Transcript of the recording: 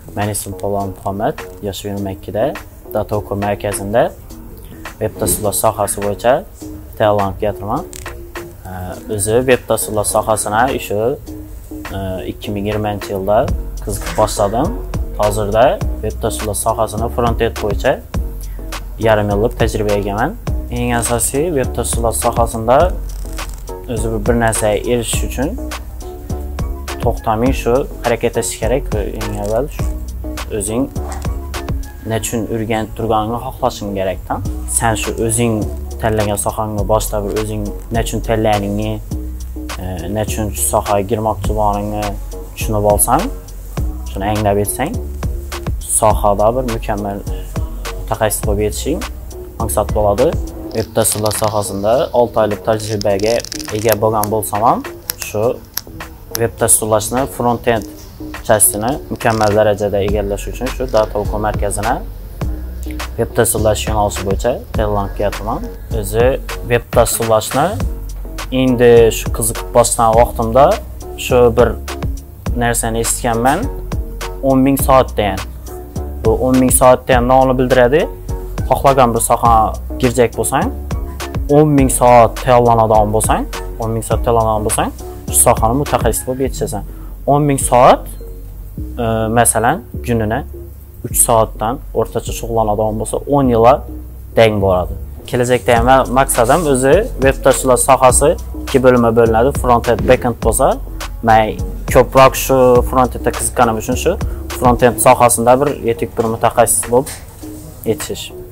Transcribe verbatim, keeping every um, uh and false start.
Men ismim Polvon Muhammad, yashayman Makkada, data o'quv markazida web dasturlar sohasi bo'yicha tayyorlanib keltirman. O'zi web dasturlar sohasini shu ikki ming yigirmanchi yilda qiziqib boshladim. Hozirda web dasturlar sohasini front-end bo'yicha yarim yillik tajribaga egaman. Eng asosiy web dasturlar sohasida o'zi bir narsaga erishish uchun to'xtamay shu harakat etish kerak. Eng avval o'zing nechun o'rganib turganingni xohlashing kerak-da. Sen shu o'zing tanlagan sohangga boshqa bir o'zing nechun tanlaganingni, nechun shu sohaga girmoqchi bo'lganingni tushunib olsang, shuni anglab yetsang, sohada bir mukammal mutaxassis bo'lib yetishing maqsad bo'ladi. Web dasturlar sohasida olti oylik tajribaga ega bo'lgan bo'lsam ham, shu web dasturlashni front-end частini mukammal darajada egallash uchun shu data o'quv markazina web dasturlash yo'nalishi bo'yicha tayyorlanib kelyapman. O'zi web dasturlashni endi shu qiziqib bosgan vaqtimda shu bir narsani eshitganman, o'n ming soat degan. Bu o'n ming soat degan nimani bildiradi? Xohlagan bir sohaga girjak bo'lsang, o'n ming soat tayyorlanadigan bo'lsang, o'n ming soat tayyorlanadigan bo'lsang, shu sohani mutaxassis bo'lib yetishasan. o'n ming soat masalan kunini uch soatdan o'rtacha shug'ullanadigan bo'lsa, o'n yilga teng bo'ladi. Kelajakda ham maqsadim o'zi web dasturlar sohasi ikki bo'limga bo'linadi. Front-end, back-end bo'lsa, men ko'proq shu front-endga qiziqqanim uchun shu front-end sohasida bir yetuk bir mutaxassis bo'lib yetishish.